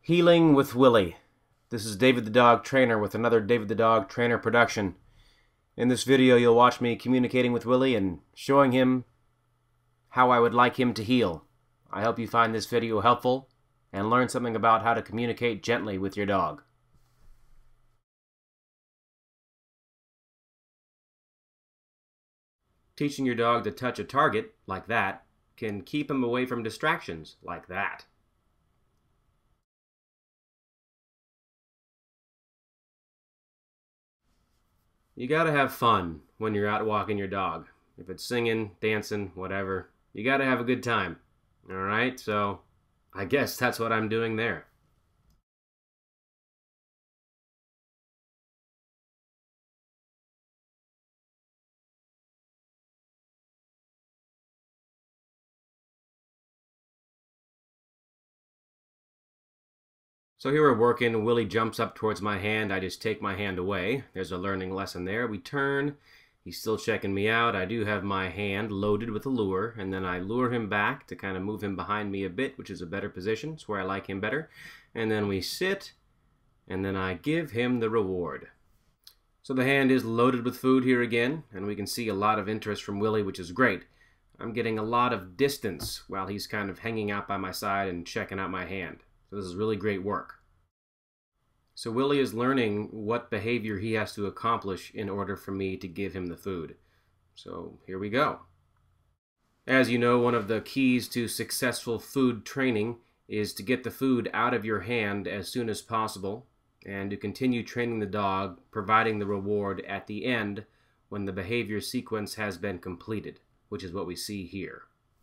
Healing with Willie. This is David the Dog Trainer with another David the Dog Trainer production. In this video you'll watch me communicating with Willie and showing him how I would like him to heal. I hope you find this video helpful and learn something about how to communicate gently with your dog. Teaching your dog to touch a target, like that, can keep him away from distractions, like that. You gotta have fun when you're out walking your dog. If it's singing, dancing, whatever, you gotta have a good time. Alright, so I guess that's what I'm doing there. So here we're working, Willie jumps up towards my hand, I just take my hand away. There's a learning lesson there. We turn, he's still checking me out. I do have my hand loaded with a lure, and then I lure him back to kind of move him behind me a bit, which is a better position. It's where I like him better. And then we sit, and then I give him the reward. So the hand is loaded with food here again, and we can see a lot of interest from Willie, which is great. I'm getting a lot of distance while he's kind of hanging out by my side and checking out my hand. So this is really great work. So Willie is learning what behavior he has to accomplish in order for me to give him the food. So here we go. As you know, one of the keys to successful food training is to get the food out of your hand as soon as possible and to continue training the dog, providing the reward at the end when the behavior sequence has been completed, which is what we see here.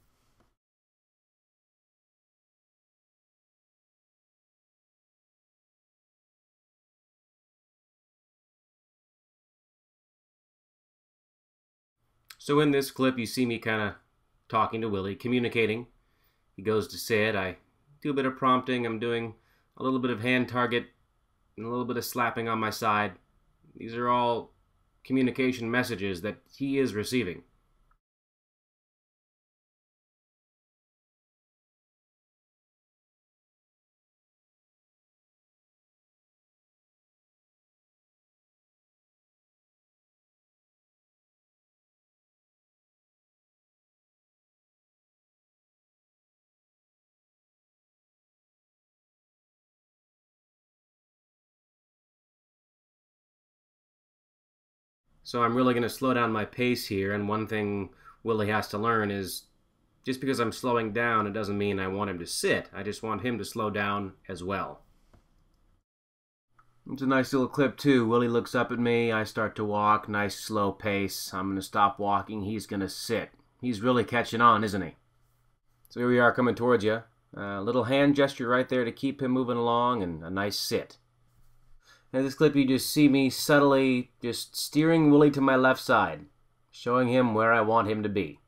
So in this clip, you see me kind of talking to Willie, communicating. He goes to sit. I do a bit of prompting. I'm doing a little bit of hand target and a little bit of slapping on my side. These are all communication messages that he is receiving. So I'm really going to slow down my pace here, and one thing Willie has to learn is just because I'm slowing down, it doesn't mean I want him to sit. I just want him to slow down as well. It's a nice little clip too. Willie looks up at me, I start to walk, nice slow pace. I'm going to stop walking, he's going to sit. He's really catching on, isn't he? So here we are coming towards you. A little hand gesture right there to keep him moving along, and a nice sit. In this clip you just see me subtly just steering Willie to my left side, showing him where I want him to be.